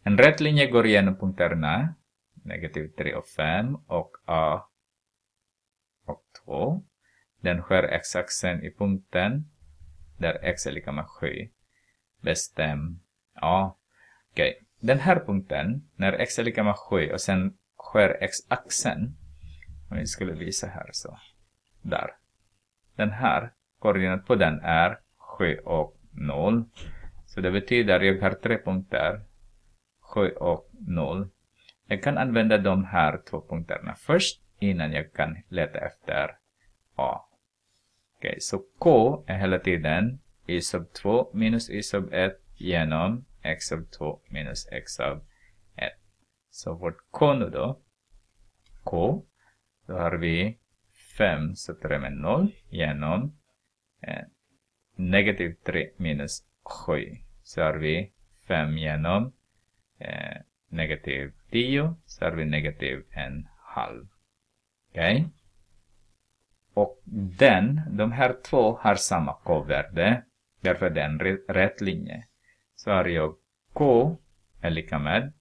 En rätt linje går igenom punkterna negativ 3 och 5 och A och 2. Den skär x-axeln i punkten där x är lika med 7. Bestäm A. Okej. Den här punkten, när x är lika med 7 och sen skär x-axeln, om vi skulle visa här så, där. Den här koordinat på den är 7 och 0. Så det betyder att jag har 3 punkter, 7 och 0. Jag kan använda de här 2 punkterna först innan jag kan leta efter A. Okej, så K är hela tiden y sub 2 minus y sub 1 genom x sub 2 minus x sub 1. Så vårt K nu då, K, då har vi 5 så 3 med 0 genom negativ 3 minus 7. Så har vi 5 genom negativ 10, så har vi negativ 1/2. Okej? Och de här två har samma K-värde, därför är det en rätt linje. Så har jag K är lika med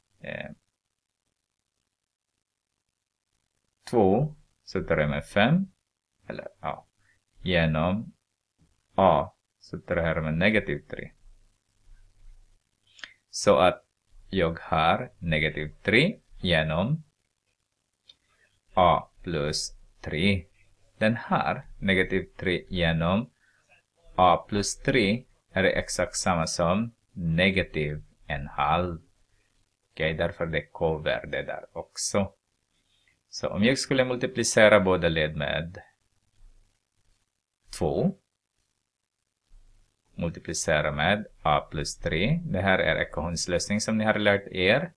2, så 3 med 5, eller A, genom A, så 3 här med negativ 3. Så att jag har negativ 3 genom A plus 3. Den här negativ 3 genom A plus 3 är exakt samma som negativ 1/2. Okej, därför det är K-värde där också. Så om jag skulle multiplicera båda led med 2. Multiplicera med A plus 3. Det här är ekvationslösning som ni har lärt er.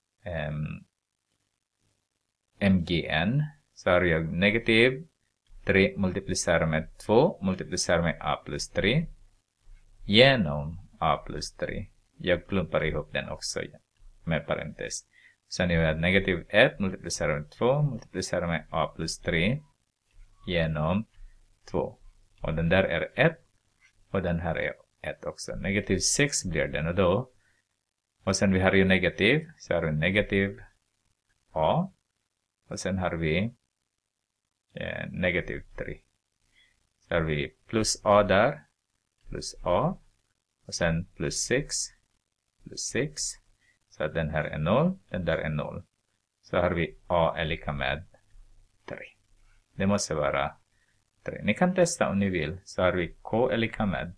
MGN. Så har jag negativ 3 multiplicera med 2 multiplicera med A plus 3 genom A plus 3. Jag klumpar ihop den också med parentes. Så ni har negativ 1 multiplicera med 2 multiplicera med A plus 3 genom 2. Och den där är 1 och den här är 1 också. Negativ 6 blir den och då. Och sen vi har ju negativ, så har vi negativ A. Och sen har vi negativ 3. Så har vi plus A där, plus A. Och sen plus 6, plus 6. Så att den här är 0, den där är 0. Så har vi A är lika med 3. Det måste vara 3. Ni kan testa om ni vill. Så har vi K är lika med.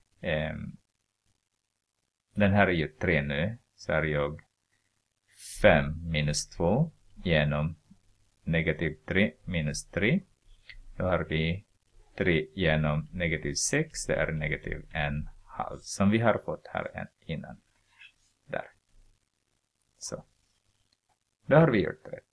Den här är ju 3 nu. Så har jag 5 minus 2 genom negativ 3 minus 3. Då har vi 3 genom negativ 6. Det är negativ 1/2. Som vi har fått här innan. Där. Så. Då har vi gjort rätt.